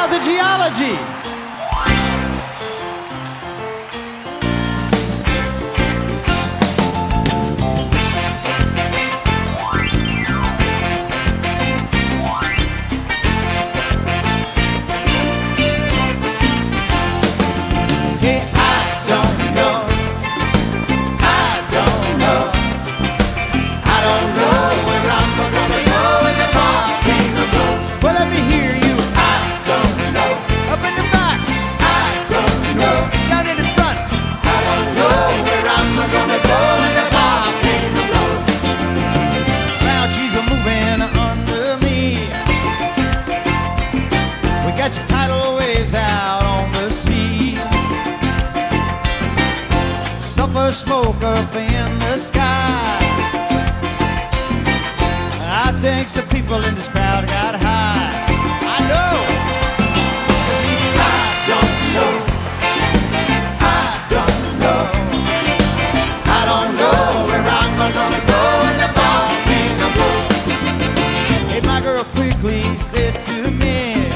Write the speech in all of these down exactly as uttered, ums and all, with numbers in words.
out the geology. Got your tidal waves out on the sea. Sulfur smoke up in the sky. I think some people in this crowd got high. I know. I don't know. I don't know. I don't know where I'm gonna go when the volcano goes. Hey, my girl quickly said to me,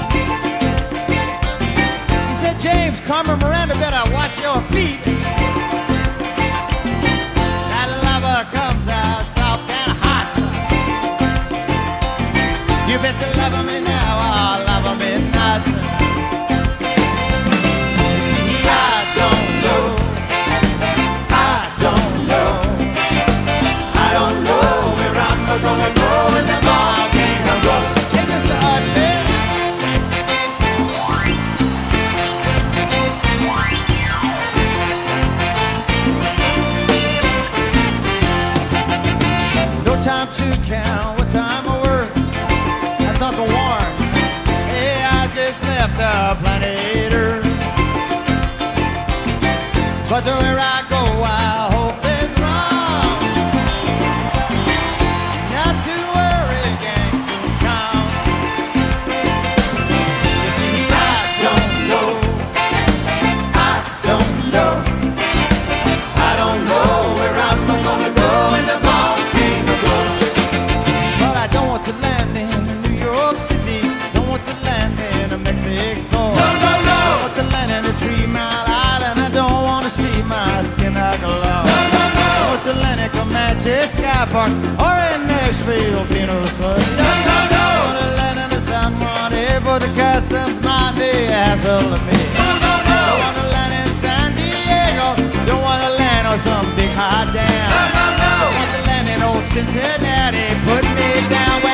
Carmen Miranda, better watch your feet. That lava comes out soft and hot. You better love me now, I'll love me not. You see, I don't know. I don't know. I don't know where I'm gonna go when the volcano goes. Hey, Mister Ugly. Time to count what time I work. That's Uncle Warren. Hey, I just left the planet Earth. But where I go, I hope is wrong. Not to worry, gang, soon come. You see, I don't know. I don't know. I don't know where I'm gonna go in the volcano goes. But I don't want to land in New York City. Don't want to land in Mexico. No, no, no. I want to land in a Three Mile Island. I don't want to see my skin glow. No, no, no. I want to land in Comanche Sky Park or in Nashville, Tennessee. No, no, no. I want to land in the San Juan Airport. The customs might be hassling me. No, no, no. I want to land in San Diego. Don't want to land on some big hot dam. No, no, no. I want to land in old Cincinnati. Put me down.